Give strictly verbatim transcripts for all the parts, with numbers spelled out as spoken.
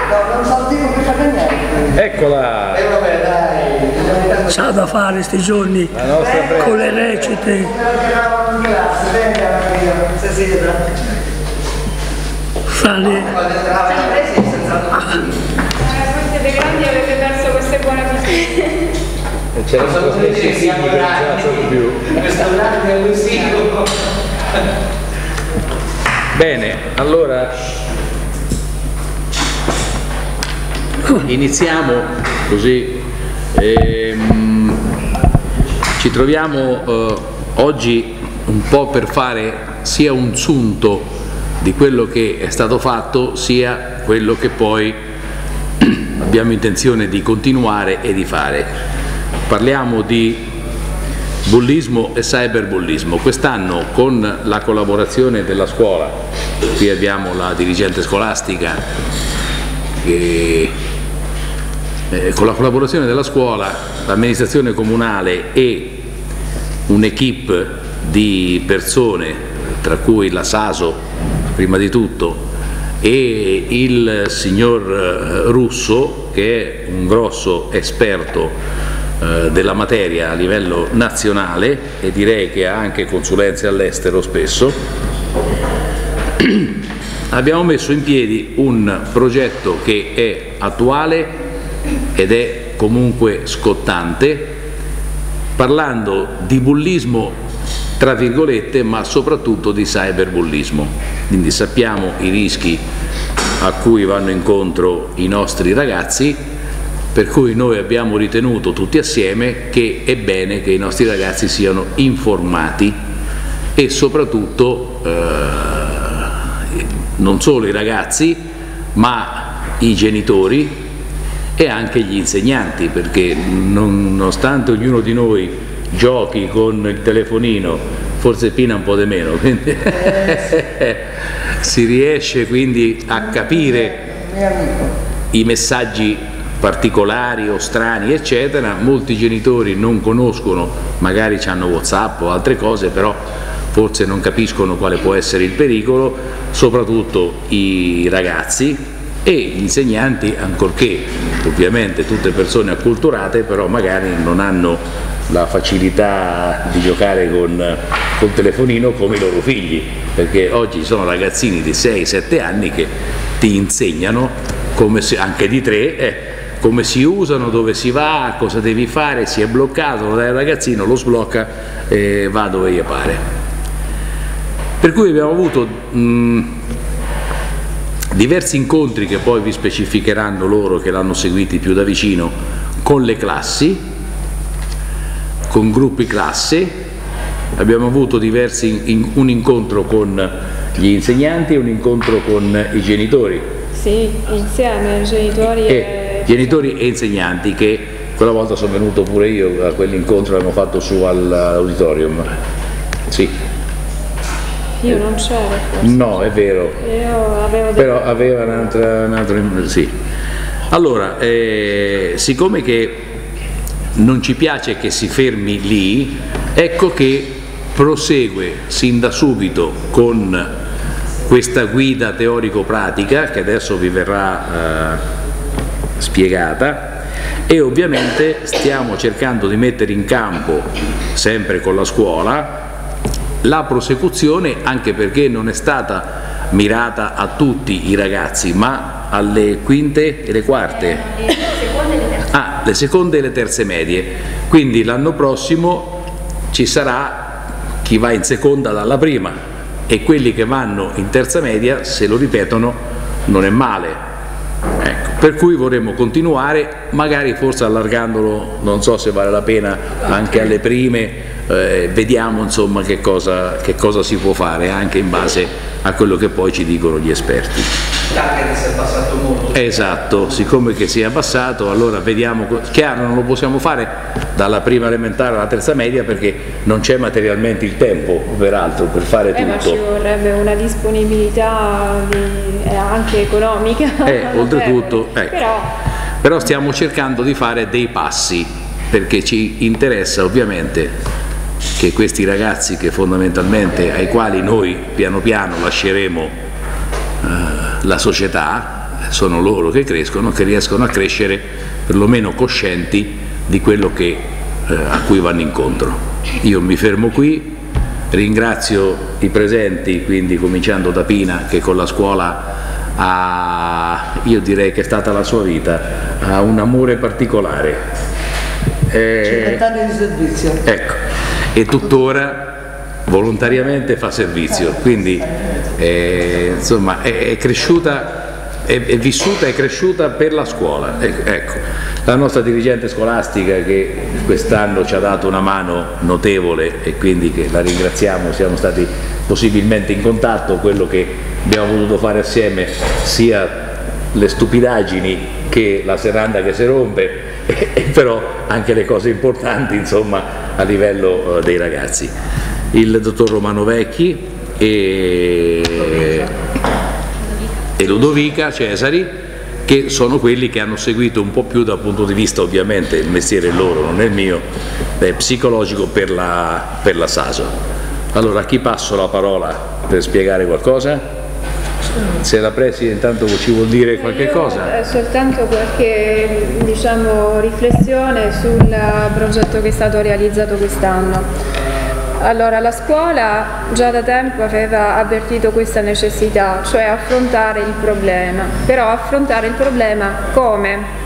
non sentivo che faceva niente. Eccola! E vabbè, dai. C'ha da fare sti giorni con le recite. Sta lì. Siete grandi e avete perso queste buone abitudini. C'era stato spesso che siamo più. Restaurante allusivo. Bene, allora iniziamo così. Ehm, ci troviamo eh, oggi un po' per fare sia un sunto di quello che è stato fatto, sia quello che poi abbiamo intenzione di continuare e di fare. Parliamo di bullismo e cyberbullismo. Quest'anno, con la collaborazione della scuola, qui abbiamo la dirigente scolastica che eh, con la collaborazione della scuola, l'amministrazione comunale e un'equipe di persone, tra cui la Saso prima di tutto e il signor Russo, che è un grosso esperto eh, della materia a livello nazionale e direi che ha anche consulenze all'estero spesso, abbiamo messo in piedi un progetto che è attuale ed è comunque scottante, parlando di bullismo tra virgolette, ma soprattutto di cyberbullismo. Quindi sappiamo i rischi a cui vanno incontro i nostri ragazzi, per cui noi abbiamo ritenuto tutti assieme che è bene che i nostri ragazzi siano informati e soprattutto eh, non solo i ragazzi, ma i genitori e anche gli insegnanti, perché nonostante ognuno di noi giochi con il telefonino, forse Pina un po' di meno, quindi si riesce quindi a capire i messaggi particolari o strani eccetera. Molti genitori non conoscono, magari hanno WhatsApp o altre cose, però forse non capiscono quale può essere il pericolo, soprattutto i ragazzi e gli insegnanti, ancorché ovviamente tutte persone acculturate, però magari non hanno la facilità di giocare con col telefonino come i loro figli, perché oggi sono ragazzini di sei sette anni che ti insegnano, come si, anche di tre, eh, come si usano, dove si va, cosa devi fare, si è bloccato, dai, il ragazzino lo sblocca e va dove gli pare. Per cui abbiamo avuto mh, diversi incontri che poi vi specificheranno loro che l'hanno seguiti più da vicino, con le classi, con gruppi classe. Abbiamo avuto diversi in, un incontro con gli insegnanti e un incontro con i genitori. Sì, insieme genitori e, e genitori e insegnanti, che quella volta sono venuto pure io a quell'incontro che abbiamo fatto su all'auditorium. Sì. Io non c'ero. No, è vero. Io avevo Però aveva un'altra, un sì. Allora, eh, siccome che non ci piace che si fermi lì, ecco che prosegue sin da subito con questa guida teorico-pratica che adesso vi verrà eh, spiegata, e ovviamente stiamo cercando di mettere in campo, sempre con la scuola, la prosecuzione, anche perché non è stata mirata a tutti i ragazzi, ma alle quinte e le quarte, ah, le seconde e le terze medie. Quindi l'anno prossimo ci sarà chi va in seconda dalla prima, e quelli che vanno in terza media, se lo ripetono, non è male. Ecco, per cui vorremmo continuare, magari forse allargandolo, non so se vale la pena, anche alle prime. Eh, vediamo insomma che cosa, che cosa si può fare, anche in base a quello che poi ci dicono gli esperti. Che si è abbassato molto. Esatto, siccome che si è abbassato, allora vediamo. Chiaro, non lo possiamo fare dalla prima elementare alla terza media perché non c'è materialmente il tempo, peraltro, per fare eh, tutto. Ma ci vorrebbe una disponibilità di, eh, anche economica. Eh, oltretutto, ecco. Però... Però stiamo cercando di fare dei passi, perché ci interessa ovviamente che questi ragazzi, che fondamentalmente ai quali noi piano piano lasceremo eh, la società, sono loro che crescono, che riescono a crescere perlomeno coscienti di quello che, eh, a cui vanno incontro. Io mi fermo qui, ringrazio i presenti, quindi cominciando da Pina, che con la scuola ha, io direi che è stata la sua vita, ha un amore particolare. cinquanta anni di servizio. Ecco, e tuttora volontariamente fa servizio, quindi eh, insomma è, è cresciuta, è, è vissuta e cresciuta per la scuola. Ecco, la nostra dirigente scolastica che quest'anno ci ha dato una mano notevole e quindi che la ringraziamo, siamo stati possibilmente in contatto, quello che abbiamo potuto fare assieme, sia le stupidaggini che la serranda che si rompe, e però anche le cose importanti, insomma, a livello dei ragazzi. Il dottor Romano Vecchi e, e Ludovica Cesari, che sono quelli che hanno seguito un po' più dal punto di vista, ovviamente il mestiere è loro, non è il mio, è psicologico per la, per la Saso. Allora, a chi passo la parola per spiegare qualcosa? Se la Preside intanto ci vuol dire qualche Io, cosa? Eh, soltanto qualche, diciamo, riflessione sul progetto che è stato realizzato quest'anno. Allora, la scuola già da tempo aveva avvertito questa necessità, cioè affrontare il problema, però affrontare il problema come?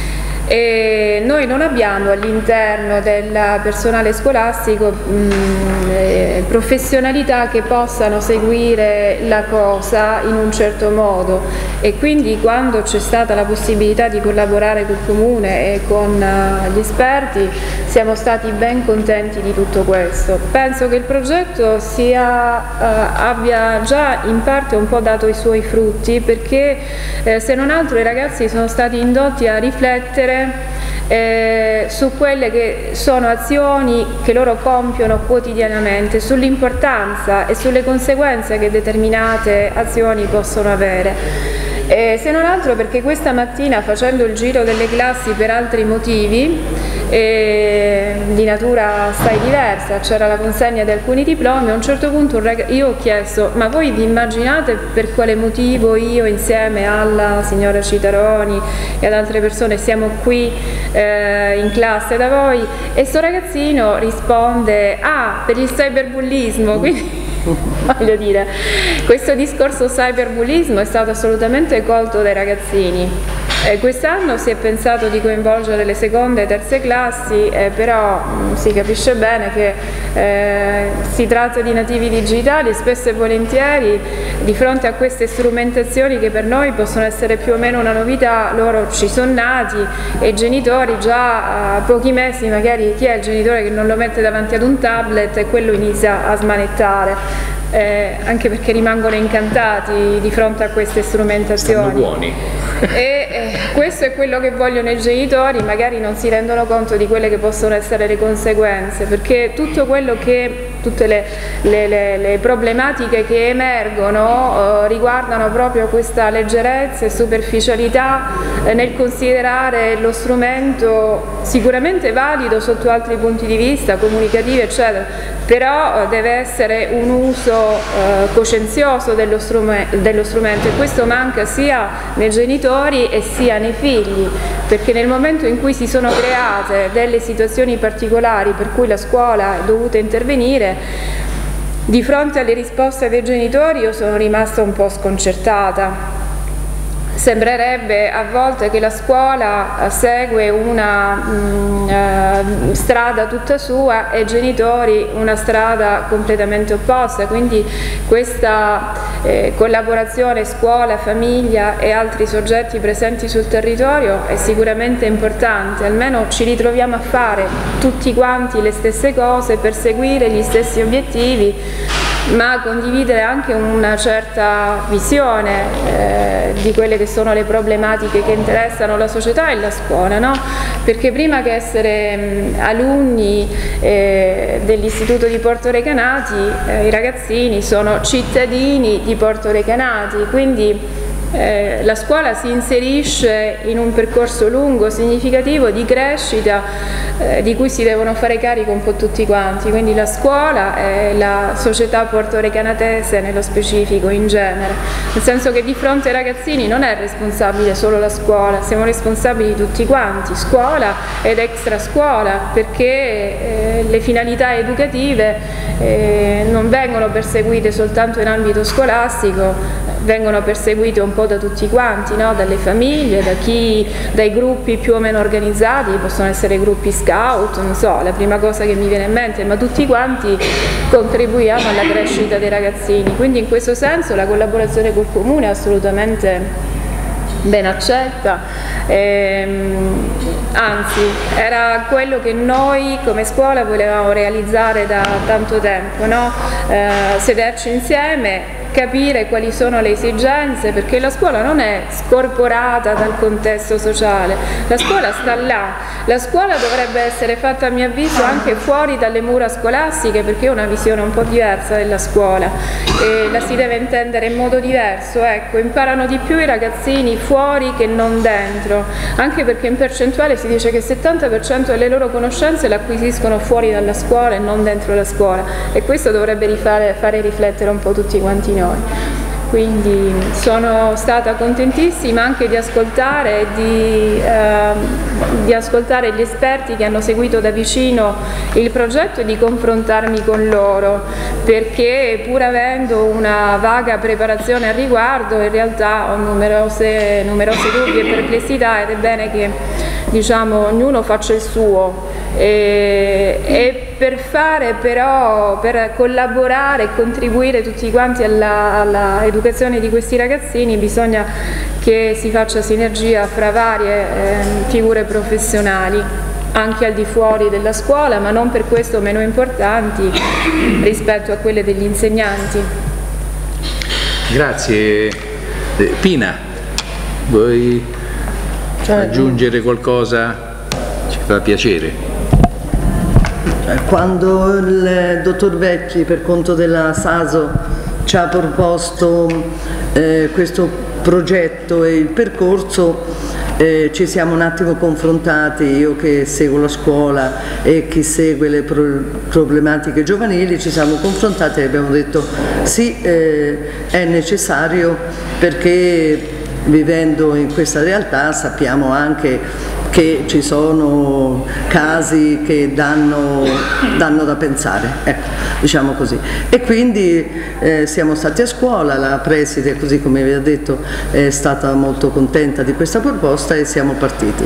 E noi non abbiamo all'interno del personale scolastico mh, eh, professionalità che possano seguire la cosa in un certo modo, e quindi quando c'è stata la possibilità di collaborare col Comune e con uh, gli esperti siamo stati ben contenti di tutto questo. Penso che il progetto sia, uh, abbia già in parte un po' dato i suoi frutti, perché eh, se non altro i ragazzi sono stati indotti a riflettere Eh, su quelle che sono azioni che loro compiono quotidianamente, sull'importanza e sulle conseguenze che determinate azioni possono avere. Eh, se non altro perché questa mattina, facendo il giro delle classi per altri motivi eh, di natura assai diversa, c'era la consegna di alcuni diplomi, a un certo punto un rag... io ho chiesto: ma voi vi immaginate per quale motivo io insieme alla signora Citaroni e ad altre persone siamo qui eh, in classe da voi? E sto ragazzino risponde: ah, per il cyberbullismo. Quindi voglio dire, questo discorso cyberbullismo è stato assolutamente colto dai ragazzini. Eh, quest'anno si è pensato di coinvolgere le seconde e terze classi, eh, però mh, si capisce bene che eh, si tratta di nativi digitali e spesso e volentieri di fronte a queste strumentazioni che per noi possono essere più o meno una novità, loro ci sono nati e i genitori già a pochi mesi, magari chi è il genitore che non lo mette davanti ad un tablet e quello inizia a smanettare. Eh, anche perché rimangono incantati di fronte a queste strumentazioni. Sono buoni. E eh, questo è quello che vogliono i genitori, magari non si rendono conto di quelle che possono essere le conseguenze, perché tutto quello che tutte le, le, le, le problematiche che emergono eh, riguardano proprio questa leggerezza e superficialità eh, nel considerare lo strumento sicuramente valido sotto altri punti di vista, comunicativi eccetera, però eh, deve essere un uso eh, coscienzioso dello, strume dello strumento, e questo manca sia nei genitori e sia nei figli, perché nel momento in cui si sono create delle situazioni particolari per cui la scuola è dovuta intervenire, di fronte alle risposte dei genitori io sono rimasta un po' sconcertata. Sembrerebbe a volte che la scuola segue una mh, uh, strada tutta sua e i genitori una strada completamente opposta, quindi questa eh, collaborazione scuola, famiglia e altri soggetti presenti sul territorio è sicuramente importante, almeno ci ritroviamo a fare tutti quanti le stesse cose, perseguire gli stessi obiettivi, ma condividere anche una certa visione eh, di quelle che sono le problematiche che interessano la società e la scuola, no? Perché prima che essere mh, alunni eh, dell'Istituto di Porto Recanati, eh, i ragazzini sono cittadini di Porto Recanati, quindi Eh, la scuola si inserisce in un percorso lungo, significativo di crescita eh, di cui si devono fare carico un po' tutti quanti, quindi la scuola e la società portorecanatese nello specifico in genere, nel senso che di fronte ai ragazzini non è responsabile solo la scuola, siamo responsabili tutti quanti, scuola ed extra scuola, perché eh, le finalità educative eh, non vengono perseguite soltanto in ambito scolastico, vengono perseguite un po' da tutti quanti, no? Dalle famiglie, da chi, dai gruppi più o meno organizzati, possono essere gruppi scout, non so, la prima cosa che mi viene in mente, ma tutti quanti contribuiamo alla crescita dei ragazzini, quindi in questo senso la collaborazione col Comune è assolutamente ben accetta, ehm, anzi era quello che noi come scuola volevamo realizzare da tanto tempo, no? eh, sederci insieme, capire quali sono le esigenze, perché la scuola non è scorporata dal contesto sociale, la scuola sta là, la scuola dovrebbe essere fatta a mio avviso anche fuori dalle mura scolastiche, perché è una visione un po' diversa della scuola e la si deve intendere in modo diverso, ecco, imparano di più i ragazzini fuori che non dentro, anche perché in percentuale si dice che il settanta per cento delle loro conoscenze le acquisiscono fuori dalla scuola e non dentro la scuola, e questo dovrebbe rifare, fare riflettere un po' tutti quanti noi. Quindi sono stata contentissima anche di ascoltare, di, eh, di ascoltare gli esperti che hanno seguito da vicino il progetto e di confrontarmi con loro, perché pur avendo una vaga preparazione al riguardo in realtà ho numerose, numerose dubbi e perplessità, ed è bene che, diciamo, ognuno faccia il suo. E, e per fare però, per collaborare e contribuire tutti quanti alla, alla educazione di questi ragazzini, bisogna che si faccia sinergia fra varie eh, figure professionali, anche al di fuori della scuola, ma non per questo meno importanti rispetto a quelle degli insegnanti. Grazie. Pina, vuoi aggiungere qualcosa? Ci fa piacere. Quando il dottor Vecchi, per conto della Saso, ci ha proposto eh, questo progetto e il percorso, eh, ci siamo un attimo confrontati, io che seguo la scuola e chi segue le pro problematiche giovanili, ci siamo confrontati e abbiamo detto sì, eh, è necessario, perché vivendo in questa realtà sappiamo anche che ci sono casi che danno, danno da pensare, ecco, diciamo così. E quindi eh, siamo stati a scuola, la preside, così come vi ho detto, è stata molto contenta di questa proposta e siamo partiti.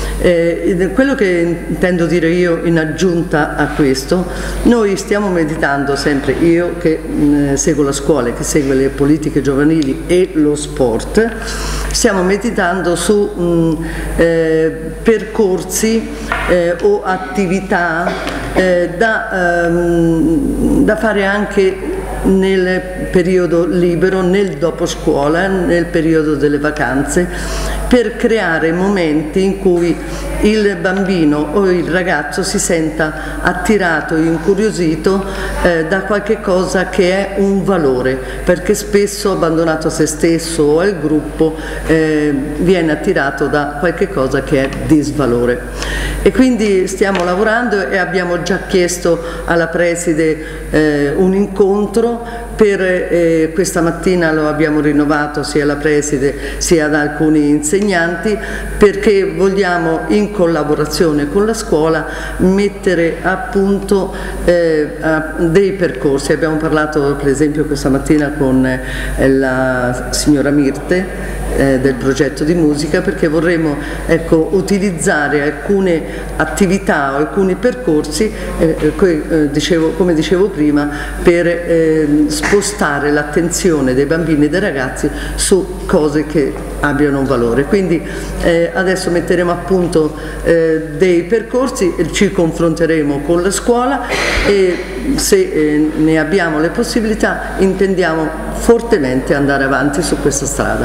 Eh, quello che intendo dire io in aggiunta a questo, noi stiamo meditando sempre, io che mh, seguo la scuola, che segue le politiche giovanili e lo sport, stiamo meditando su mh, eh, percorsi eh, o attività eh, da, ehm, da fare anche nel periodo libero, nel dopo scuola, nel periodo delle vacanze, per creare momenti in cui il bambino o il ragazzo si senta attirato, incuriosito eh, da qualche cosa che è un valore, perché spesso abbandonato a se stesso o al gruppo eh, viene attirato da qualche cosa che è disvalore. E quindi stiamo lavorando e abbiamo già chiesto alla preside eh, un incontro per eh, questa mattina, lo abbiamo rinnovato sia alla preside sia ad alcuni insegnanti, perché vogliamo in collaborazione con la scuola mettere a punto eh, a dei percorsi. Abbiamo parlato per esempio questa mattina con eh, la signora Mirte eh, del progetto di musica, perché vorremmo, ecco, utilizzare alcune attività o alcuni percorsi eh, eh, dicevo, come dicevo prima, per eh, spostare l'attenzione dei bambini e dei ragazzi su cose che abbiano un valore. Quindi eh, adesso metteremo a punto eh, dei percorsi, ci confronteremo con la scuola e se eh, ne abbiamo le possibilità intendiamo fortemente andare avanti su questa strada.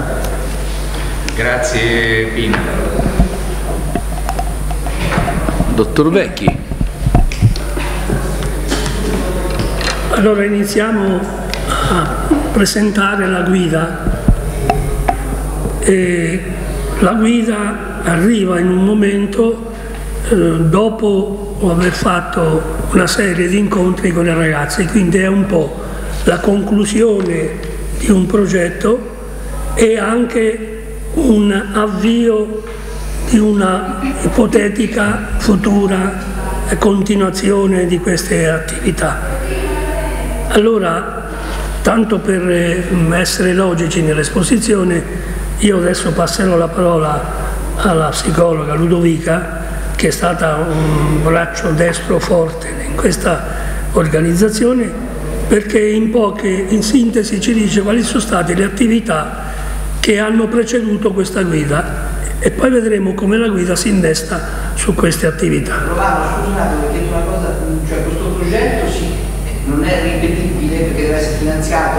Grazie Pina. Dottor Vecchi. Allora iniziamo a presentare la guida. E la guida arriva in un momento eh, dopo aver fatto una serie di incontri con i ragazzi, quindi è un po' la conclusione di un progetto e anche un avvio di una ipotetica futura continuazione di queste attività. Allora, tanto per essere logici nell'esposizione, io adesso passerò la parola alla psicologa Ludovica, che è stata un braccio destro forte in questa organizzazione, perché in poche, in sintesi ci dice quali sono state le attività che hanno preceduto questa guida e poi vedremo come la guida si innesta su queste attività. Romano, scusate, perché una cosa, cioè questo progetto sì, non è ripetibile perché deve essere finanziato,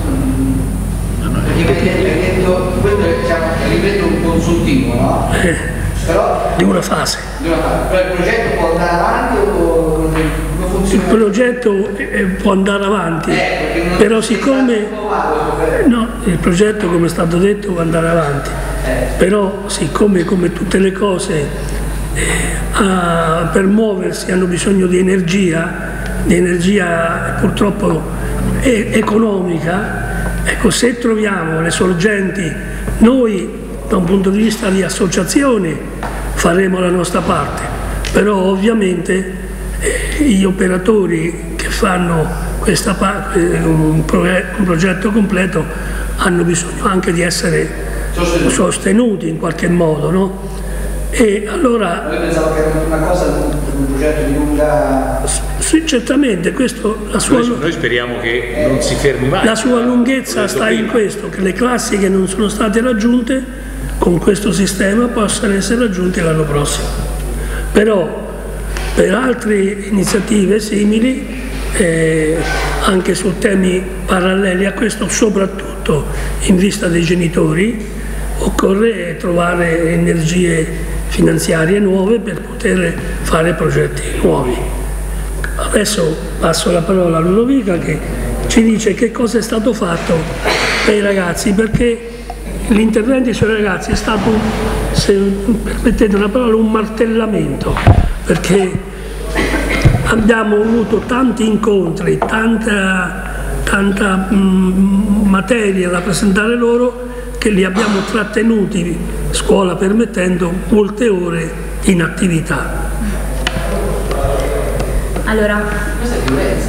perché hai detto, quello è, diciamo, ripeto, un consultivo, no? Eh, Però, di una fase. Di una fase. Però il progetto può andare avanti o come funziona? Il progetto eh, può andare avanti, eh, però siccome... No, il progetto, come è stato detto, può andare avanti, eh. Però siccome come tutte le cose eh, a, per muoversi hanno bisogno di energia, di energia purtroppo eh, economica, ecco, se troviamo le sorgenti, noi da un punto di vista di associazione faremo la nostra parte, però ovviamente eh, gli operatori che fanno questa parte, un, un progetto completo, hanno bisogno anche di essere sostenuti, sostenuti in qualche modo, no? E allora, io pensavo che era una cosa, un progetto di lunga... Sì, certamente, questo, la sua, noi, noi speriamo che non si fermi mai. La sua lunghezza sta prima. in questo, che le classi che non sono state raggiunte con questo sistema possano essere raggiunte l'anno prossimo. Però per altre iniziative simili, eh, anche su temi paralleli a questo, soprattutto in vista dei genitori, occorre trovare energie finanziarie nuove per poter fare progetti nuovi. Adesso passo la parola a Ludovica che ci dice che cosa è stato fatto per i ragazzi, perché l'intervento sui ragazzi è stato, se permettete una parola, un martellamento, perché abbiamo avuto tanti incontri, tanta, tanta mh, materia da presentare loro, che li abbiamo trattenuti, scuola permettendo, molte ore in attività. Allora, questa è violenza.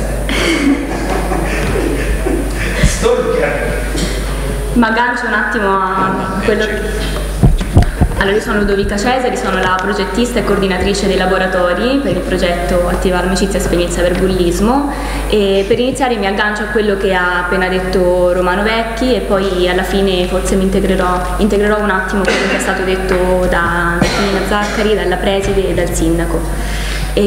ma aggancio un attimo a quello che... Allora, io sono Ludovica Cesari, sono la progettista e coordinatrice dei laboratori per il progetto Attivare Amicizia e Esperienza per Bullismo, e per iniziare mi aggancio a quello che ha appena detto Romano Vecchi e poi alla fine forse mi integrerò, integrerò un attimo quello che è stato detto da, da Tina Zaccari, dalla preside e dal sindaco. E,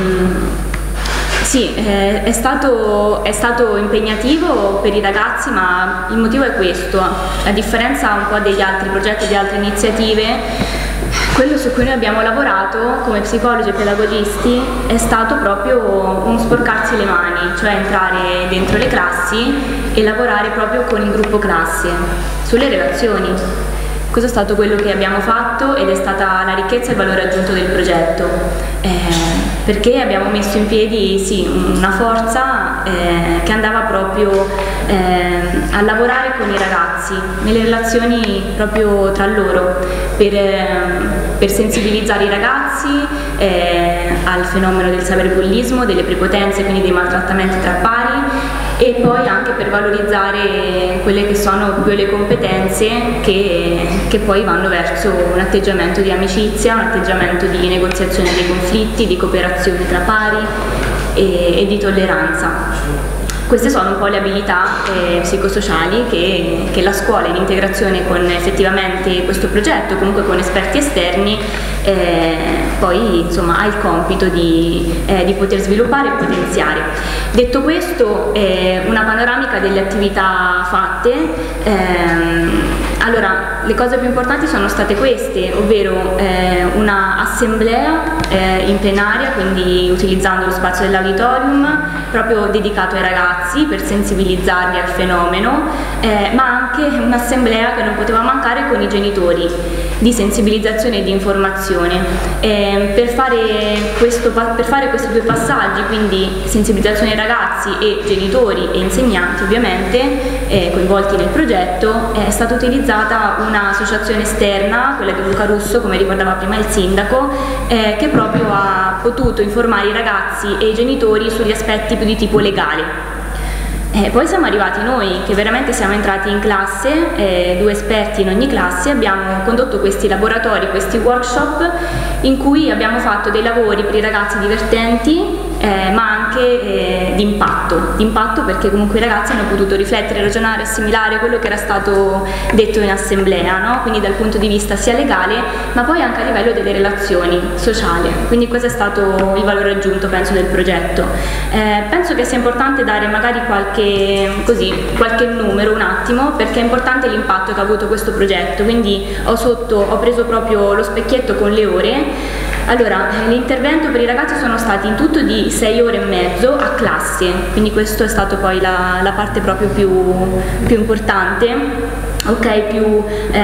Sì, eh, è, stato, è stato impegnativo per i ragazzi, ma il motivo è questo: a differenza un po' degli altri progetti e di altre iniziative, quello su cui noi abbiamo lavorato come psicologi e pedagogisti è stato proprio un sporcarsi le mani, cioè entrare dentro le classi e lavorare proprio con il gruppo classe, sulle relazioni. Questo è stato quello che abbiamo fatto ed è stata la ricchezza e il valore aggiunto del progetto, eh, perché abbiamo messo in piedi sì, una forza eh, che andava proprio eh, a lavorare con i ragazzi, nelle relazioni proprio tra loro, per, eh, per sensibilizzare i ragazzi eh, al fenomeno del cyberbullismo, delle prepotenze, quindi dei maltrattamenti tra pari, e poi anche per valorizzare quelle che sono più le competenze che, che poi vanno verso un atteggiamento di amicizia, un atteggiamento di negoziazione dei conflitti, di cooperazione tra pari e, e di tolleranza. Queste sono un po' le abilità eh, psicosociali che, che la scuola in integrazione con effettivamente questo progetto, comunque con esperti esterni, eh, poi insomma ha il compito di, eh, di poter sviluppare e potenziare. Detto questo, eh, una panoramica delle attività fatte. Ehm, allora, le cose più importanti sono state queste, ovvero eh, una assemblea eh, in plenaria, quindi utilizzando lo spazio dell'auditorium, proprio dedicato ai ragazzi per sensibilizzarli al fenomeno, eh, ma anche un'assemblea che non poteva mancare con i genitori, di sensibilizzazione e di informazione. Eh, per, fare questo, per fare questi due passaggi, quindi sensibilizzazione ai ragazzi e genitori e insegnanti ovviamente, eh, coinvolti nel progetto, è stata utilizzata un'associazione esterna, quella di Luca Russo, come ricordava prima il sindaco, eh, che proprio ha potuto informare i ragazzi e i genitori sugli aspetti più di tipo legale. Eh, poi siamo arrivati noi, che veramente siamo entrati in classe, eh, due esperti in ogni classe, abbiamo condotto questi laboratori, questi workshop, in cui abbiamo fatto dei lavori per i ragazzi divertenti, eh, ma anche eh, di impatto, di impatto perché comunque i ragazzi hanno potuto riflettere, ragionare, assimilare quello che era stato detto in assemblea, no? Quindi dal punto di vista sia legale, ma poi anche a livello delle relazioni sociali. Quindi questo è stato il valore aggiunto, penso, del progetto. Eh, penso che sia importante dare magari qualche, così, qualche numero un attimo, perché è importante l'impatto che ha avuto questo progetto. Quindi ho, sotto, ho preso proprio lo specchietto con le ore. Allora, l'intervento per i ragazzi sono stati in tutto di sei ore e mezzo a classe, quindi questo è stato poi la, la parte proprio più, più importante, ok, più,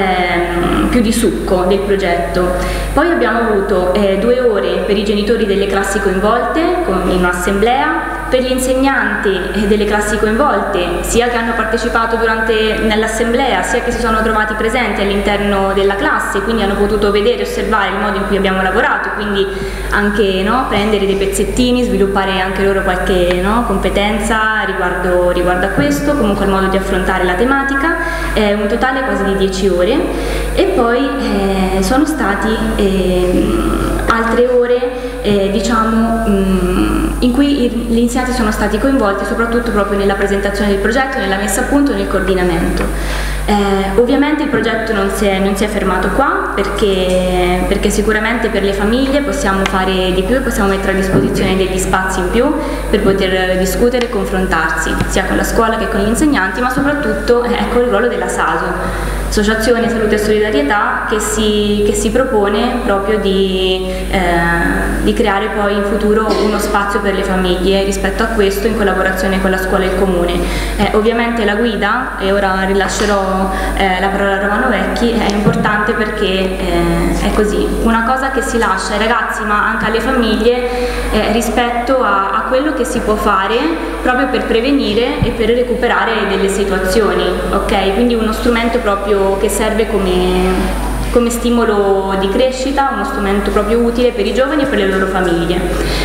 ehm, più di succo del progetto. Poi abbiamo avuto eh, due ore per i genitori delle classi coinvolte con, in un'assemblea, per gli insegnanti delle classi coinvolte, sia che hanno partecipato durante nell'assemblea, sia che si sono trovati presenti all'interno della classe, quindi hanno potuto vedere e osservare il modo in cui abbiamo lavorato, quindi anche, no, prendere dei pezzettini, sviluppare anche loro qualche, no, competenza riguardo, riguardo a questo, comunque il modo di affrontare la tematica, eh, un totale quasi di dieci ore. E poi eh, sono stati eh, altre ore eh, diciamo mh, in cui gli insegnanti sono stati coinvolti soprattutto proprio nella presentazione del progetto, nella messa a punto e nel coordinamento. Eh, ovviamente il progetto non si è, non si è fermato qua, perché, perché sicuramente per le famiglie possiamo fare di più e possiamo mettere a disposizione degli spazi in più per poter discutere e confrontarsi sia con la scuola che con gli insegnanti, ma soprattutto eh, ecco il ruolo della S A S O, Associazione Salute e Solidarietà, che si, che si propone proprio di, eh, di creare poi in futuro uno spazio per le famiglie rispetto a questo, in collaborazione con la scuola e il comune. Eh, ovviamente la guida, e ora rilascerò eh, la parola a Romano Vecchi, è importante perché eh, è così, una cosa che si lascia ai ragazzi ma anche alle famiglie eh, rispetto a, a quello che si può fare proprio per prevenire e per recuperare delle situazioni, ok? Quindi uno strumento proprio che serve come, come stimolo di crescita, uno strumento proprio utile per i giovani e per le loro famiglie.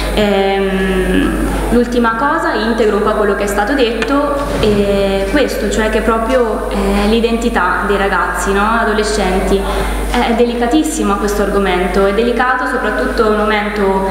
Ehm, L'ultima cosa, integro un po' quello che è stato detto, è questo, cioè che proprio eh, l'identità dei ragazzi, no? Adolescenti, è delicatissimo questo argomento, è delicato soprattutto in un momento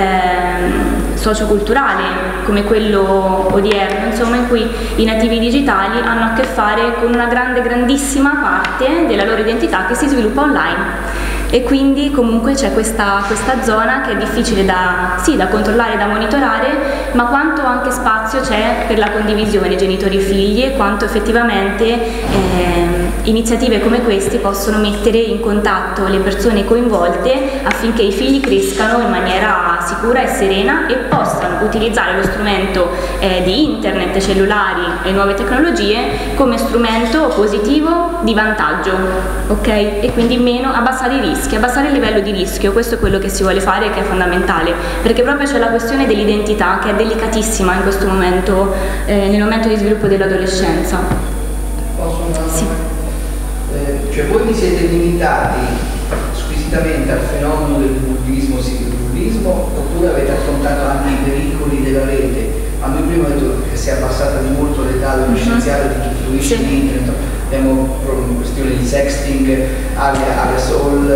eh, socioculturale come quello odierno, insomma, in cui i nativi digitali hanno a che fare con una grande, grandissima parte della loro identità che si sviluppa online. E quindi comunque c'è questa, questa zona che è difficile da, sì, da controllare, da monitorare, ma quanto anche spazio c'è per la condivisione genitori-figli e quanto effettivamente eh, iniziative come queste possono mettere in contatto le persone coinvolte affinché i figli crescano in maniera sicura e serena e possano utilizzare lo strumento eh, di internet, cellulari e nuove tecnologie come strumento positivo di vantaggio, ok? E quindi meno abbassare i rischi, abbassare il livello di rischio, questo è quello che si vuole fare e che è fondamentale, perché proprio c'è la questione dell'identità che è delicatissima in questo momento, eh, nel momento di sviluppo dell'adolescenza. Posso una... Sì. Eh, cioè voi vi siete limitati squisitamente al fenomeno del bullismo, cyberbullismo, oppure avete affrontato anche i pericoli della rete? A me prima ho detto che si è abbassata di molto l'età adolescenziale di chi fruisce di internet. Abbiamo questioni di sexting, alia, alia soul,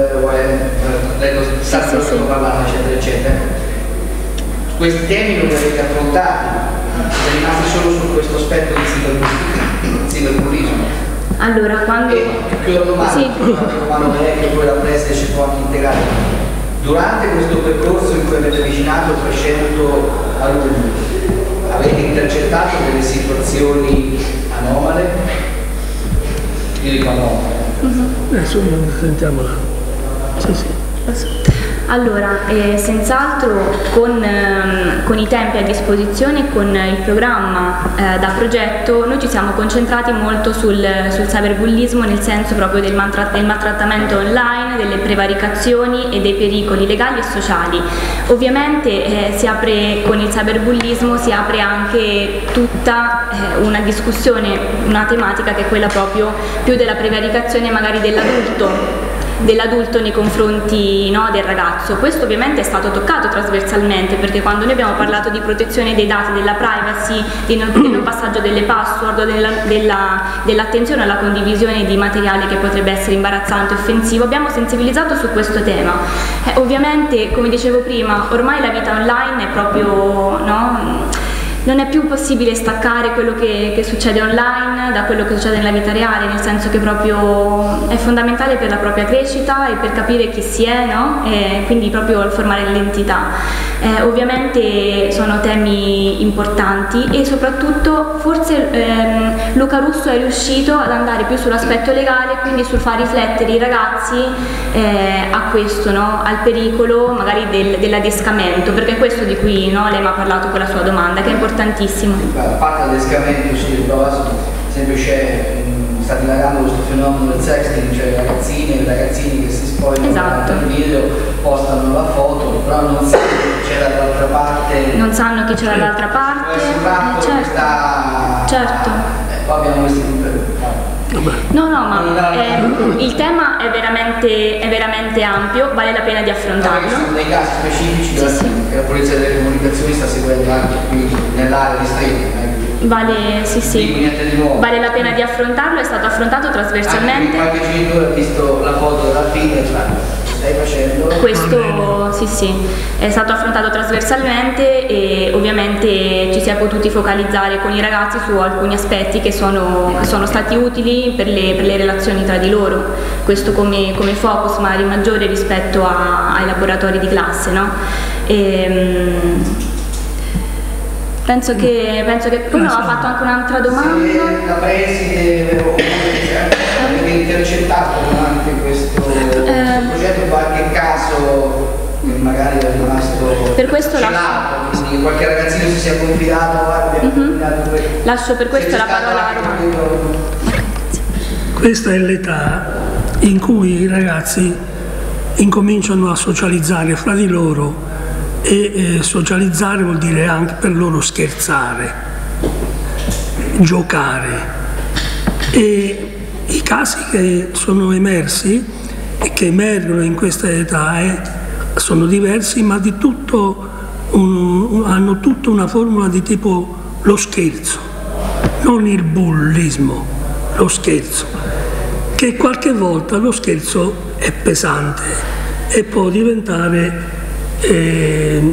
sanno come parlano, eccetera, eccetera. Questi temi non li avete affrontati, siete rimasti solo su questo aspetto di cyberbullismo. Allora, quando... E più la domanda, sì. Romano Vecchio, poi la preside ci può anche integrare. Durante questo percorso in cui avete avvicinato trecento alunni, avete intercettato delle situazioni anomale? Io dico anomale. Mm-hmm. Adesso sentiamola. Sì, sì. Allora, eh, senz'altro con, ehm, con i tempi a disposizione e con il programma eh, da progetto noi ci siamo concentrati molto sul, sul cyberbullismo, nel senso proprio del, maltratt- del maltrattamento online, delle prevaricazioni e dei pericoli legali e sociali. Ovviamente eh, si apre con il cyberbullismo, si apre anche tutta eh, una discussione, una tematica che è quella proprio più della prevaricazione magari dell'adulto dell'adulto nei confronti, no, del ragazzo. Questo ovviamente è stato toccato trasversalmente, perché quando noi abbiamo parlato di protezione dei dati, della privacy, di non, del non passaggio delle password, della, della, dell'attenzione alla condivisione di materiale che potrebbe essere imbarazzante, offensivo, abbiamo sensibilizzato su questo tema. Eh, ovviamente, come dicevo prima, ormai la vita online è proprio, no, non è più possibile staccare quello che, che succede online da quello che succede nella vita reale, nel senso che proprio è fondamentale per la propria crescita e per capire chi si è, no? E quindi proprio formare l'identità. Eh, ovviamente sono temi importanti e soprattutto forse ehm, Luca Russo è riuscito ad andare più sull'aspetto legale, quindi sul far riflettere i ragazzi eh, a questo, no? Al pericolo magari del, dell'adescamento, perché è questo di cui, no, lei mi ha parlato con la sua domanda, che è importantissimo. A parte l'adescamento, sì, ad esempio c'è, sta dilagando questo fenomeno del sexting, cioè ragazzine e ragazzini che si spogliano, esatto, il video, postano la foto, però non sanno chi c'è dall'altra parte. Non sanno chi c'è dall'altra parte. Eh, certo. Questa... certo. Eh, poi abbiamo questi... No, no, ma eh, il tema è veramente, è veramente ampio, vale la pena di affrontarlo. Ci sono dei casi specifici sì, sì. che la Polizia delle Comunicazioni sta seguendo anche qui nell'area di Stretto. Vale, sì, sì. Vale la pena di affrontarlo, è stato affrontato trasversalmente. Anche qualche genitore ha visto la foto della figlia e stai facendo? Questo sì, sì, è stato affrontato trasversalmente e ovviamente ci si è potuti focalizzare con i ragazzi su alcuni aspetti che sono, che sono stati utili per le, per le relazioni tra di loro. Questo come, come focus magari maggiore rispetto a, ai laboratori di classe, no? E, Penso che, penso che poi mi aveva fatto anche un'altra domanda. Se la preside avete intercettato durante questo, questo eh, progetto qualche caso che magari è rimasto per questo celato, la... quindi qualche ragazzino si sia confidato, guarda, mm-hmm. Lascio per questo la parola a Romano. Questa è l'età in cui i ragazzi incominciano a socializzare fra di loro. E eh, socializzare vuol dire anche per loro scherzare, giocare, e i casi che sono emersi e che emergono in questa età eh, sono diversi, ma di tutto un, hanno tutta una formula di tipo lo scherzo, non il bullismo, lo scherzo, che qualche volta lo scherzo è pesante e può diventare Eh,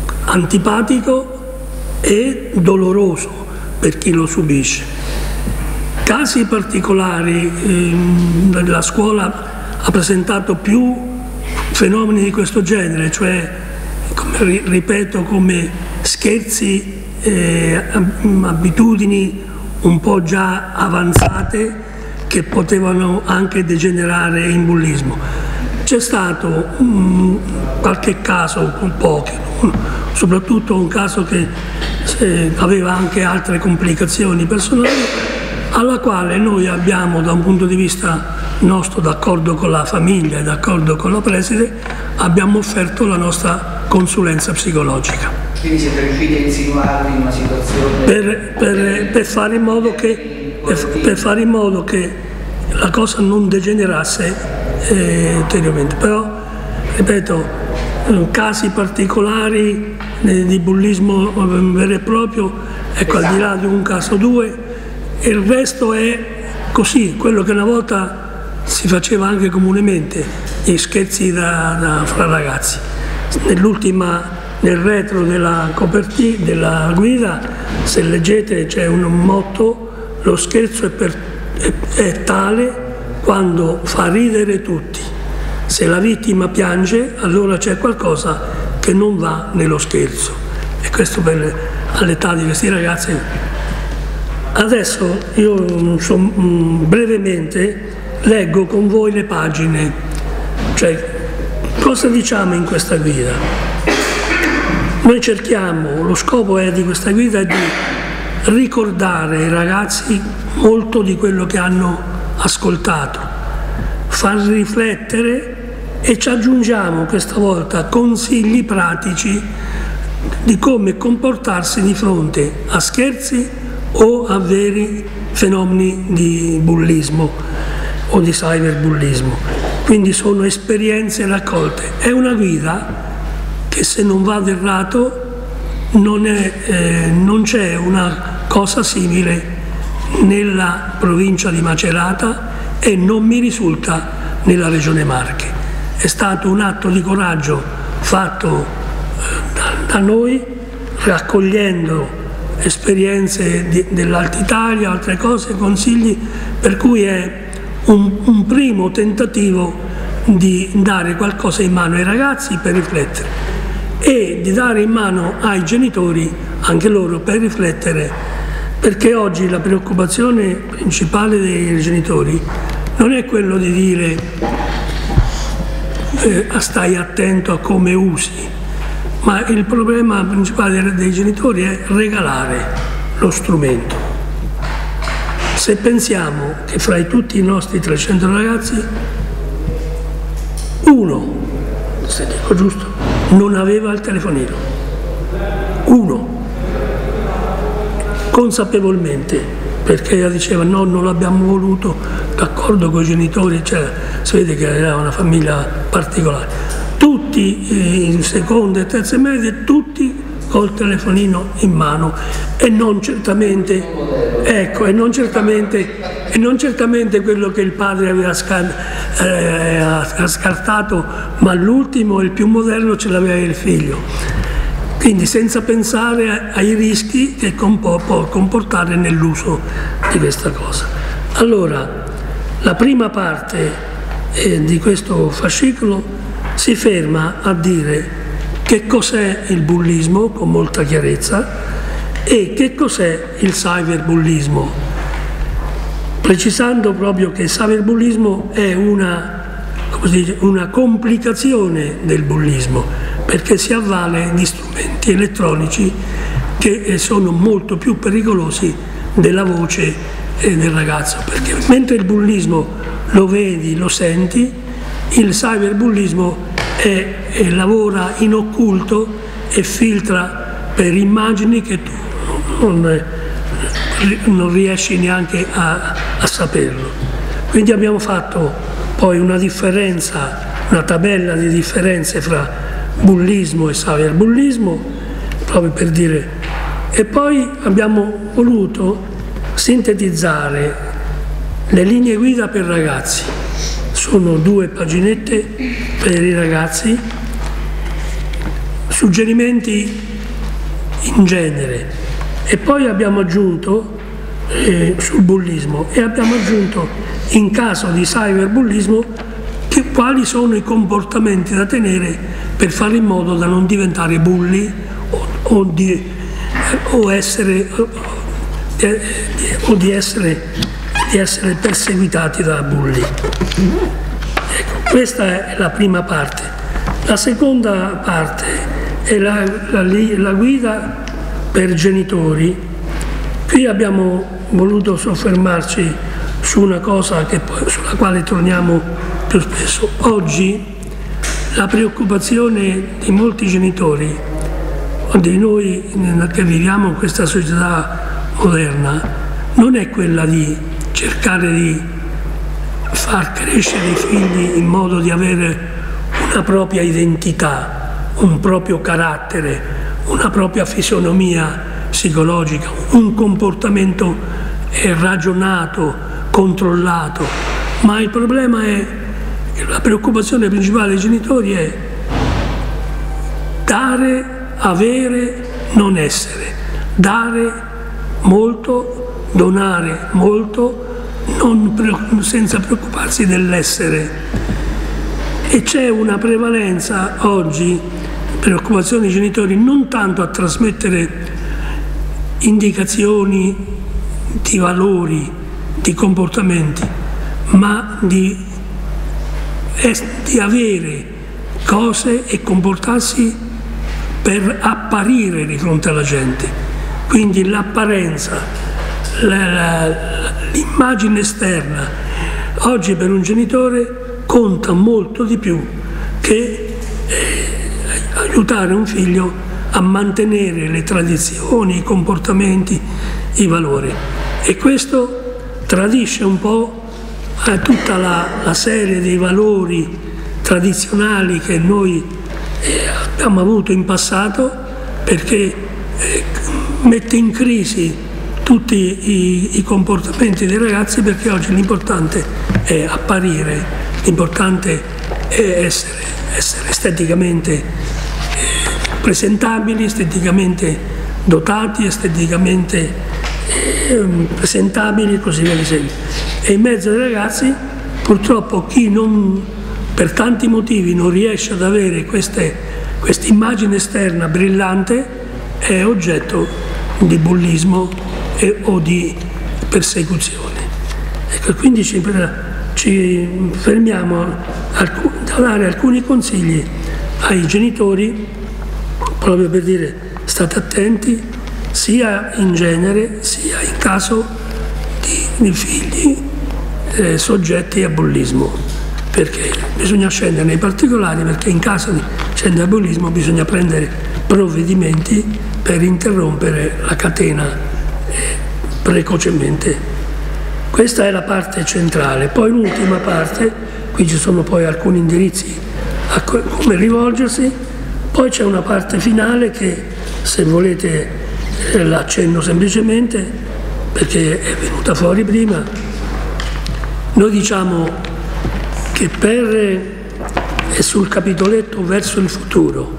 antipatico e doloroso per chi lo subisce. Casi particolari, eh, la scuola ha presentato più fenomeni di questo genere, cioè, come, ripeto, come scherzi, eh, abitudini un po' già avanzate che potevano anche degenerare in bullismo. C'è stato um, qualche caso, un pochi, um, soprattutto un caso che eh, aveva anche altre complicazioni personali, alla quale noi abbiamo, da un punto di vista nostro, d'accordo con la famiglia e d'accordo con la preside, abbiamo offerto la nostra consulenza psicologica. Quindi siete riusciti a insinuarvi in una situazione... Per, per, per, fare in modo che, per, per fare in modo che la cosa non degenerasse Eh, ulteriormente, però ripeto, eh, casi particolari eh, di bullismo eh, vero e proprio, ecco, esatto. Al di là di un caso o due, il resto è così, quello che una volta si faceva anche comunemente, gli scherzi da, da, fra ragazzi. Nell'ultima, nel retro della copertina, della guida, se leggete c'è un motto: lo scherzo è, per, è, è tale quando fa ridere tutti. Se la vittima piange, allora c'è qualcosa che non va nello scherzo. E questo per all'età di questi ragazzi. Adesso io so, brevemente leggo con voi le pagine, cioè cosa diciamo in questa guida? Noi cerchiamo, lo scopo è di questa guida è di ricordare ai ragazzi molto di quello che hanno ascoltato, far riflettere e ci aggiungiamo questa volta consigli pratici di come comportarsi di fronte a scherzi o a veri fenomeni di bullismo o di cyberbullismo. Quindi sono esperienze raccolte. È una guida che, se non vado errato, non, è, eh, non c'è una cosa simile nella provincia di Macerata e non mi risulta nella regione Marche. È stato un atto di coraggio fatto eh, da, da noi, raccogliendo esperienze dell'Alta Italia, altre cose, consigli, per cui è un, un primo tentativo di dare qualcosa in mano ai ragazzi per riflettere e di dare in mano ai genitori anche loro per riflettere, perché oggi la preoccupazione principale dei genitori non è quello di dire eh, stai attento a come usi, ma il problema principale dei genitori è regalare lo strumento. Se pensiamo che fra tutti i nostri trecento ragazzi, uno, se dico giusto, non aveva il telefonino. Uno. Consapevolmente, perché diceva no, non l'abbiamo voluto, d'accordo con i genitori, cioè, si vede che era una famiglia particolare. Tutti in seconde e terze medie, tutti col telefonino in mano e non certamente, ecco, e non certamente, e non certamente quello che il padre aveva scar eh, scartato, ma l'ultimo, il più moderno, ce l'aveva il figlio. Quindi senza pensare ai rischi che può comportare nell'uso di questa cosa. Allora, la prima parte eh, di questo fascicolo si ferma a dire che cos'è il bullismo con molta chiarezza e che cos'è il cyberbullismo, precisando proprio che il cyberbullismo è una, come si dice, una complicazione del bullismo, perché si avvale di strumenti elettronici che sono molto più pericolosi della voce del ragazzo, perché mentre il bullismo lo vedi, lo senti, il cyberbullismo è, è, lavora in occulto e filtra per immagini che tu non, non riesci neanche a, a saperlo. Quindi abbiamo fatto poi una differenza, una tabella di differenze fra bullismo e cyberbullismo, proprio per dire, e poi abbiamo voluto sintetizzare le linee guida per ragazzi. Sono due paginette per i ragazzi, suggerimenti in genere, e poi abbiamo aggiunto eh, sul bullismo e abbiamo aggiunto in caso di cyberbullismo che, quali sono i comportamenti da tenere per fare in modo da non diventare bulli o, o, di, o, essere, o, di, o di, essere, di essere perseguitati da bulli. Ecco, questa è la prima parte. La seconda parte è la, la, la guida per genitori. Qui abbiamo voluto soffermarci su una cosa che poi, sulla quale torniamo più spesso. Oggi la preoccupazione di molti genitori, di noi che viviamo in questa società moderna, non è quella di cercare di far crescere i figli in modo di avere una propria identità, un proprio carattere, una propria fisionomia psicologica, un comportamento ragionato, controllato, ma il problema è, la preoccupazione principale dei genitori è dare, avere, non essere, dare molto, donare molto, non, senza preoccuparsi dell'essere. E c'è una prevalenza oggi, preoccupazione dei genitori, non tanto a trasmettere indicazioni di valori, di comportamenti, ma di, di avere cose e comportarsi per apparire di fronte alla gente. Quindi l'apparenza, l'immagine esterna, oggi per un genitore conta molto di più che eh, aiutare un figlio a mantenere le tradizioni, i comportamenti, i valori. E questo tradisce un po' eh, tutta la, la serie dei valori tradizionali che noi eh, abbiamo avuto in passato, perché eh, mette in crisi tutti i, i comportamenti dei ragazzi, perché oggi l'importante è apparire, l'importante è essere, essere esteticamente eh, presentabili, esteticamente dotati, esteticamente eh, presentabili e così via di seguito. E in mezzo ai ragazzi purtroppo chi non, per tanti motivi non riesce ad avere questa immagine esterna brillante è oggetto di bullismo e, o di persecuzione. Ecco, quindi ci, ci fermiamo a dare alcuni consigli ai genitori, proprio per dire state attenti sia in genere sia in caso di, di figli eh, soggetti a bullismo, perché bisogna scendere nei particolari, perché in caso di scendere a bullismo bisogna prendere provvedimenti per interrompere la catena eh, precocemente. Questa è la parte centrale. Poi l'ultima parte, qui ci sono poi alcuni indirizzi a co come rivolgersi, poi c'è una parte finale che, se volete, eh, l'accenno semplicemente perché è venuta fuori prima. Noi diciamo che per è sul capitoletto verso il futuro.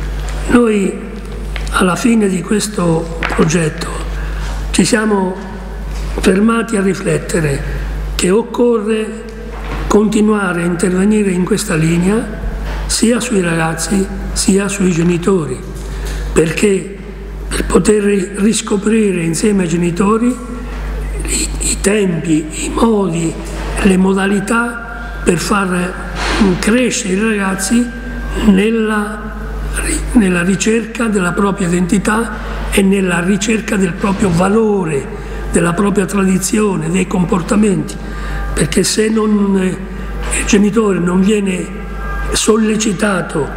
Noi alla fine di questo progetto ci siamo fermati a riflettere che occorre continuare a intervenire in questa linea sia sui ragazzi sia sui genitori, perché per poter riscoprire insieme ai genitori i, i tempi, i modi, le modalità per far crescere i ragazzi nella, nella ricerca della propria identità e nella ricerca del proprio valore, della propria tradizione, dei comportamenti, perché se non, il genitore non viene sollecitato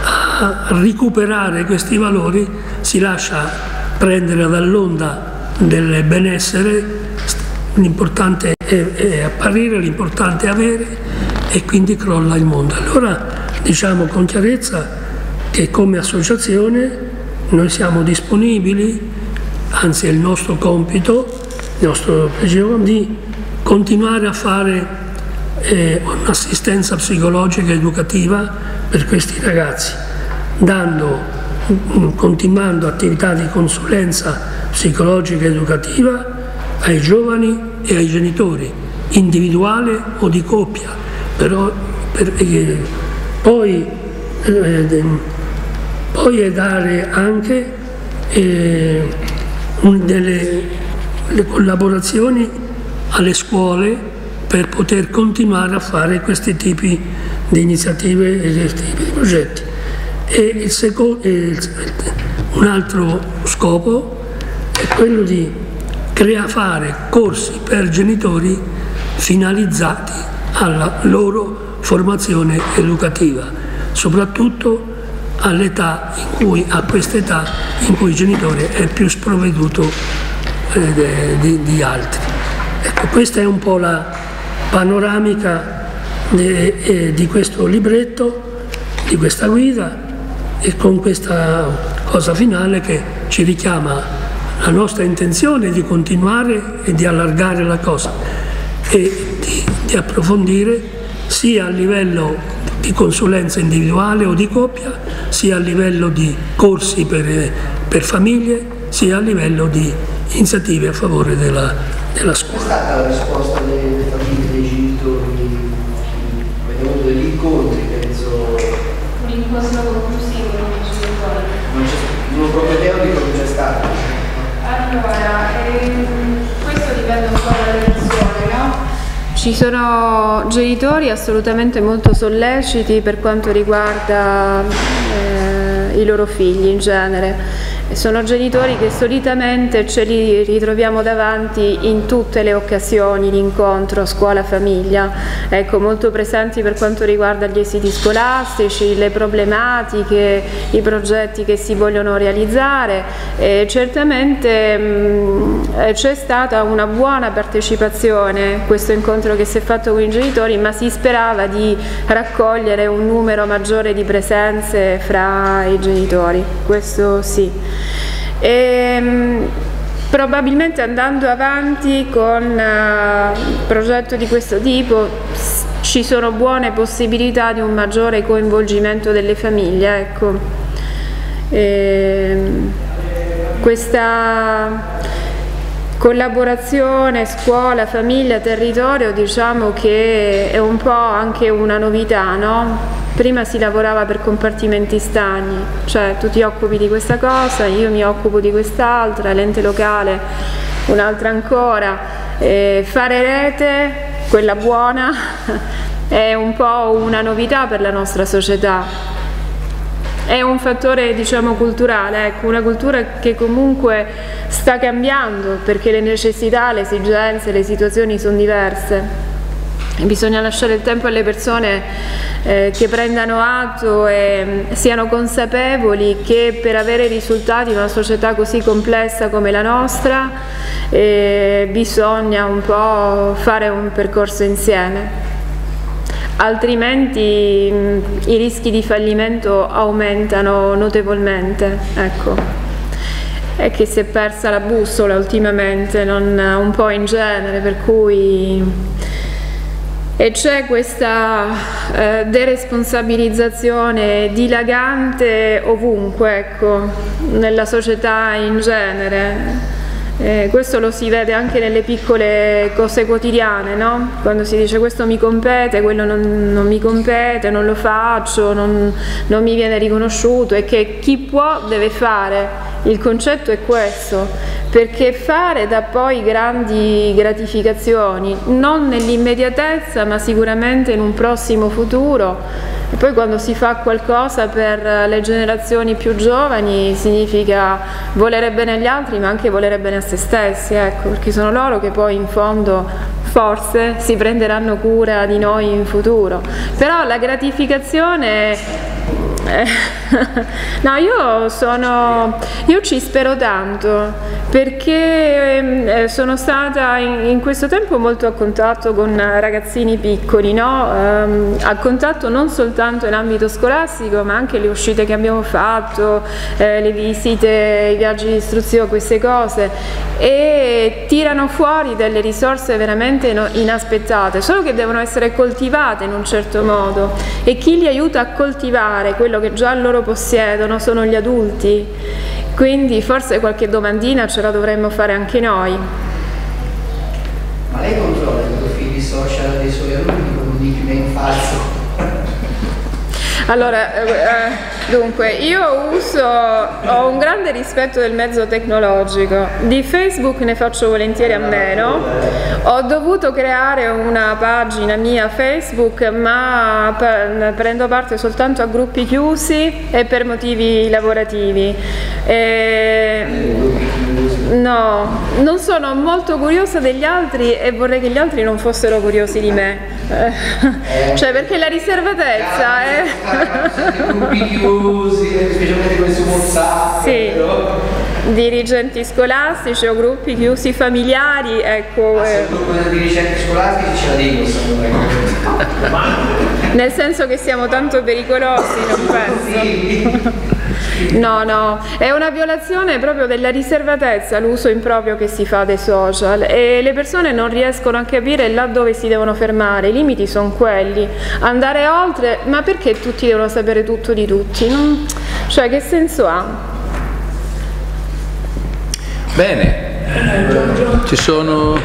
a recuperare questi valori, si lascia prendere dall'onda del benessere, l'importante è, è apparire, l'importante è avere, e quindi crolla il mondo. Allora diciamo con chiarezza che come associazione noi siamo disponibili, anzi è il nostro compito, il nostro pregio di continuare a fare eh, un'assistenza psicologica educativa per questi ragazzi, dando, continuando attività di consulenza psicologica educativa ai giovani e ai genitori, individuale o di coppia, però per, eh, poi, eh, poi è dare anche eh, un, delle le collaborazioni alle scuole per poter continuare a fare questi tipi di iniziative e questi tipi di progetti. E il secondo, un altro scopo è quello di creare, fare corsi per genitori finalizzati alla loro formazione educativa, soprattutto all'età in cui, a quest'età in cui il genitore è più sprovveduto eh, di, di altri. Ecco, questa è un po' la panoramica de, eh, di questo libretto, di questa guida, e con questa cosa finale che ci richiama la nostra intenzione di continuare e di allargare la cosa e di, di approfondire sia a livello di consulenza individuale o di coppia, sia a livello di corsi per, per famiglie, sia a livello di iniziative a favore della, della scuola. Qual è stata la risposta delle famiglie, dei genitori? Abbiamo avuto degli incontri, penso. Un incontro conclusivo con i genitori. Non ho proprio idea di come c'è stato. Allora, ehm, questo dipende un po' dalla lezione, no? Ci sono genitori assolutamente molto solleciti per quanto riguarda eh, i loro figli in genere. Sono genitori che solitamente ce li ritroviamo davanti in tutte le occasioni di incontro scuola-famiglia, ecco, molto presenti per quanto riguarda gli esiti scolastici, le problematiche, i progetti che si vogliono realizzare. E certamente c'è stata una buona partecipazione, questo incontro che si è fatto con i genitori, ma si sperava di raccogliere un numero maggiore di presenze fra i genitori, questo sì. E, probabilmente andando avanti con un uh, progetto di questo tipo ci sono buone possibilità di un maggiore coinvolgimento delle famiglie, ecco. E, questa collaborazione scuola, famiglia, territorio, diciamo che è un po' anche una novità, no? Prima si lavorava per compartimenti stagni, cioè tu ti occupi di questa cosa, io mi occupo di quest'altra, l'ente locale un'altra ancora. E fare rete, quella buona, è un po' una novità per la nostra società. È un fattore, diciamo, culturale, ecco, una cultura che comunque sta cambiando perché le necessità, le esigenze, le situazioni sono diverse. E bisogna lasciare il tempo alle persone eh, che prendano atto e siano consapevoli che per avere risultati in una società così complessa come la nostra eh, bisogna un po' fare un percorso insieme, altrimenti mh, i rischi di fallimento aumentano notevolmente, ecco. È che si è persa la bussola ultimamente, non, un po' in genere, per cui e c'è questa eh, deresponsabilizzazione dilagante ovunque, ecco, nella società in genere. Eh, questo lo si vede anche nelle piccole cose quotidiane, no? Quando si dice questo mi compete, quello non, non mi compete, non lo faccio, non, non mi viene riconosciuto, e che chi può deve fare. Il concetto è questo, perché fare dà poi grandi gratificazioni, non nell'immediatezza ma sicuramente in un prossimo futuro. E poi quando si fa qualcosa per le generazioni più giovani significa volere bene agli altri ma anche volere bene a se stessi, ecco, perché sono loro che poi in fondo forse si prenderanno cura di noi in futuro. Però la gratificazione Eh, no, io sono io ci spero tanto, perché eh, sono stata in, in questo tempo molto a contatto con ragazzini piccoli, no? Um, a contatto non soltanto in ambito scolastico ma anche le uscite che abbiamo fatto, eh, le visite, i viaggi di istruzione, queste cose, e tirano fuori delle risorse veramente no, inaspettate, solo che devono essere coltivate in un certo modo, e chi li aiuta a coltivare quello che già loro possiedono sono gli adulti, quindi forse qualche domandina ce la dovremmo fare anche noi. Ma lei controlla i profili social dei suoi alunni con un nickname falso? Allora, eh, dunque, io uso, ho un grande rispetto del mezzo tecnologico, di Facebook ne faccio volentieri a meno, ho dovuto creare una pagina mia Facebook ma prendo parte soltanto a gruppi chiusi e per motivi lavorativi. E, no, non sono molto curiosa degli altri e vorrei che gli altri non fossero curiosi di me, eh, cioè perché la riservatezza è... gruppi chiusi, specialmente quelli su WhatsApp. Sì, dirigenti scolastici o gruppi chiusi familiari, ecco. Ah, se il gruppo di dirigenti scolastici ce la dico, nel senso che siamo tanto pericolosi, non penso. No, no, è una violazione proprio della riservatezza l'uso improprio che si fa dei social, e le persone non riescono a capire là dove si devono fermare, i limiti sono quelli, andare oltre, ma perché tutti devono sapere tutto di tutti? Non, cioè, che senso ha? Bene, ci sono...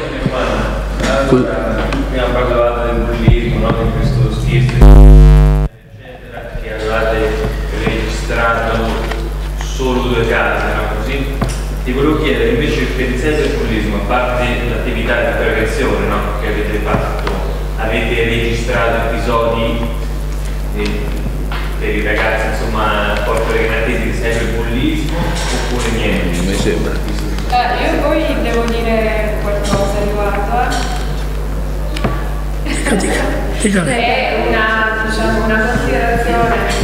Prima parlavate del bullismo, no? Di questo schifo, eccetera, che avevate registrato solo due casi, no? Così ti volevo chiedere invece per il senso del bullismo, a parte l'attività di prevenzione, no? Che avete fatto avete registrato episodi eh, per i ragazzi, insomma, portorecanatesi di sempre bullismo oppure niente? Mi sembra. Eh, io poi devo dire qualcosa riguardo. Eh. È una, diciamo, una considerazione.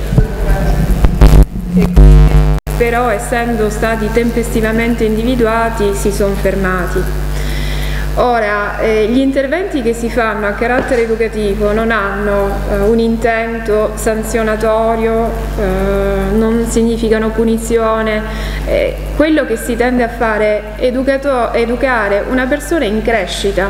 Però essendo stati tempestivamente individuati si sono fermati. Ora, eh, gli interventi che si fanno a carattere educativo non hanno eh, un intento sanzionatorio, eh, non significano punizione, eh, quello che si tende a fare è educare una persona in crescita.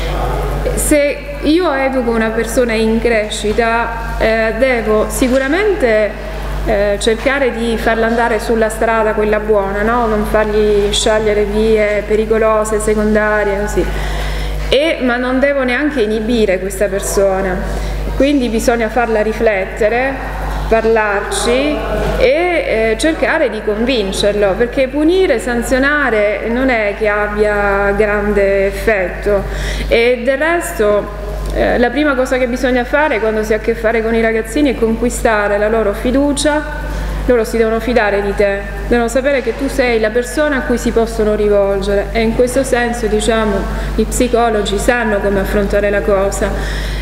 Se io educo una persona in crescita, eh, devo sicuramente Eh, cercare di farla andare sulla strada quella buona, no? Non fargli scegliere vie pericolose, secondarie, così. E, ma non devo neanche inibire questa persona, quindi bisogna farla riflettere, parlarci e eh, cercare di convincerlo, perché punire, sanzionare non è che abbia grande effetto. E del resto Eh, la prima cosa che bisogna fare quando si ha a che fare con i ragazzini è conquistare la loro fiducia. Loro si devono fidare di te, devono sapere che tu sei la persona a cui si possono rivolgere, e in questo senso, diciamo, i psicologi sanno come affrontare la cosa.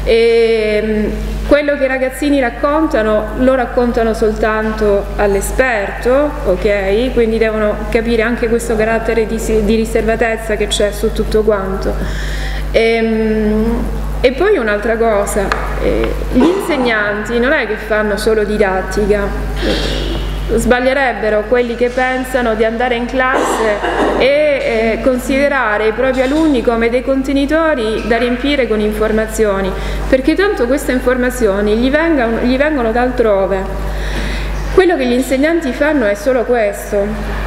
E mh, quello che i ragazzini raccontano lo raccontano soltanto all'esperto, ok? Quindi devono capire anche questo carattere di, di riservatezza che c'è su tutto quanto. E, mh, E poi un'altra cosa, eh, gli insegnanti non è che fanno solo didattica, eh, sbaglierebbero quelli che pensano di andare in classe e eh, considerare i propri alunni come dei contenitori da riempire con informazioni, perché tanto queste informazioni gli, vengono, gli vengono da altrove. Quello che gli insegnanti fanno è solo questo: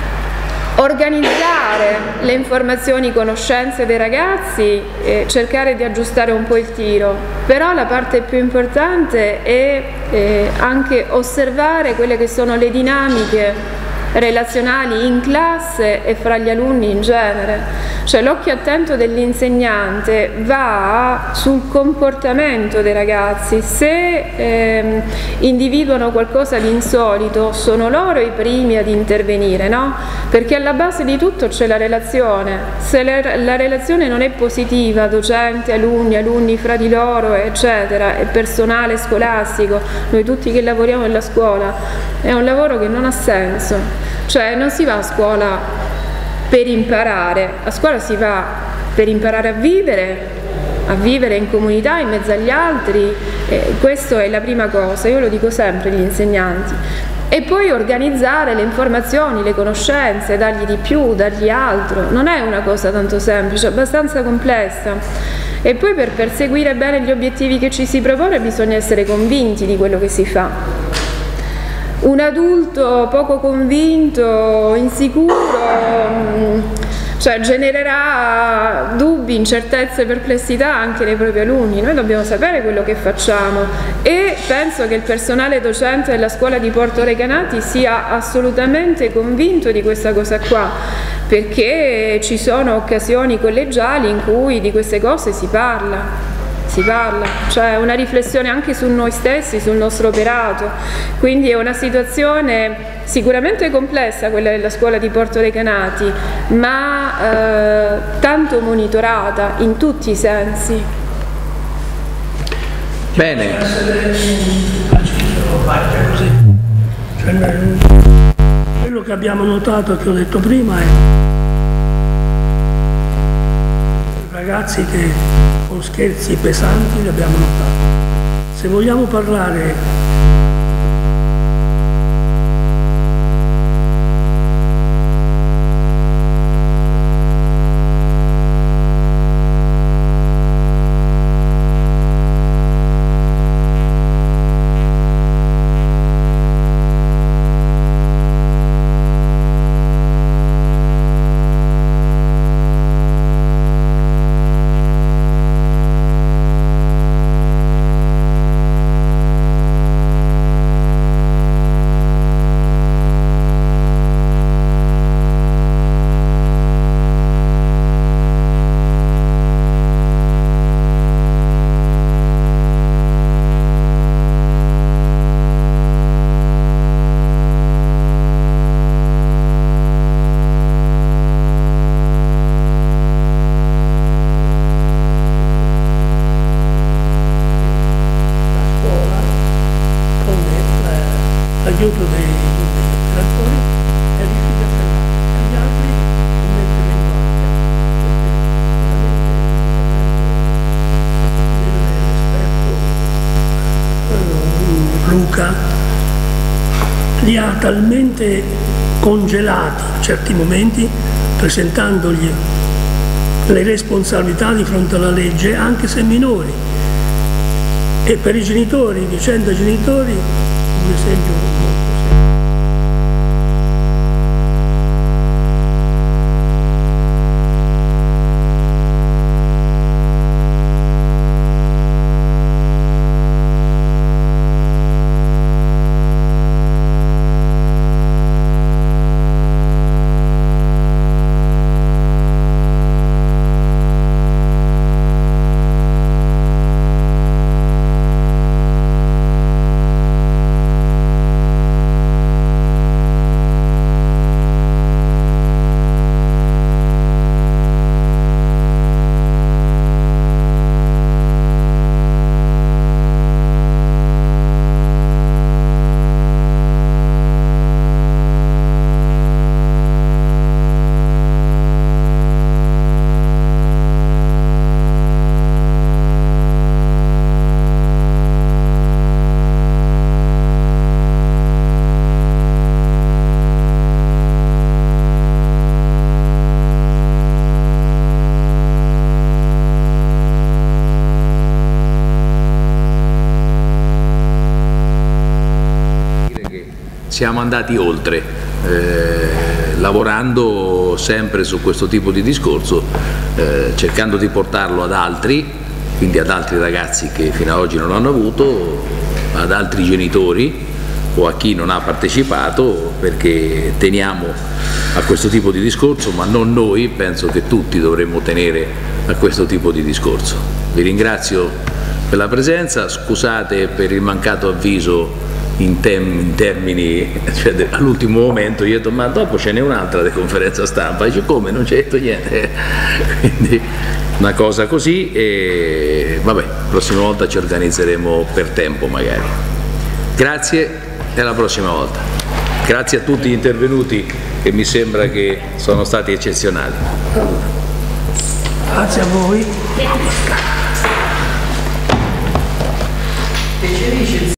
organizzare le informazioni, conoscenze dei ragazzi e cercare di aggiustare un po' il tiro, però la parte più importante è eh, anche osservare quelle che sono le dinamiche relazionali in classe e fra gli alunni in genere. Cioè l'occhio attento dell'insegnante va sul comportamento dei ragazzi. Se ehm, individuano qualcosa di insolito, sono loro i primi ad intervenire, no? Perché alla base di tutto c'è la relazione. Se la, la relazione non è positiva, docente, alunni, alunni fra di loro, eccetera, e personale scolastico, noi tutti che lavoriamo nella scuola, è un lavoro che non ha senso. Cioè non si va a scuola per imparare, a scuola si va per imparare a vivere, a vivere in comunità, in mezzo agli altri, eh, questa è la prima cosa, io lo dico sempre agli insegnanti. E poi organizzare le informazioni, le conoscenze, dargli di più, dargli altro, non è una cosa tanto semplice, è abbastanza complessa. E poi per perseguire bene gli obiettivi che ci si propone bisogna essere convinti di quello che si fa. Un adulto poco convinto, insicuro, cioè genererà dubbi, incertezze, perplessità anche nei propri alunni. Noi dobbiamo sapere quello che facciamo e penso che il personale docente della scuola di Porto Recanati sia assolutamente convinto di questa cosa qua, perché ci sono occasioni collegiali in cui di queste cose si parla. Si parla, cioè una riflessione anche su noi stessi, sul nostro operato, quindi è una situazione sicuramente complessa quella della scuola di Porto Recanati, ma eh, tanto monitorata in tutti i sensi. Bene. Quello che abbiamo notato, che ho detto prima, è ragazzi che con scherzi pesanti li abbiamo notati. Se vogliamo parlare l'aiuto dei, degli operatori è riuscito a fermare, e gli altri in mente l'esperto Luca li ha talmente congelati in certi momenti, presentandogli le responsabilità di fronte alla legge, anche se minori. E per i genitori, dicendo ai genitori, un esempio molto serio. Siamo andati oltre, eh, lavorando sempre su questo tipo di discorso, eh, cercando di portarlo ad altri, quindi ad altri ragazzi che fino ad oggi non hanno avuto, ad altri genitori o a chi non ha partecipato, perché teniamo a questo tipo di discorso, ma non noi, penso che tutti dovremmo tenere a questo tipo di discorso. Vi ringrazio per la presenza, scusate per il mancato avviso in, in termini, cioè, all'ultimo momento io ho detto ma dopo ce n'è un'altra di conferenza stampa, dice come, non c'è detto niente, quindi una cosa così, e vabbè, la prossima volta ci organizzeremo per tempo magari. Grazie e alla prossima volta. Grazie a tutti gli intervenuti che mi sembra che sono stati eccezionali. Grazie a voi.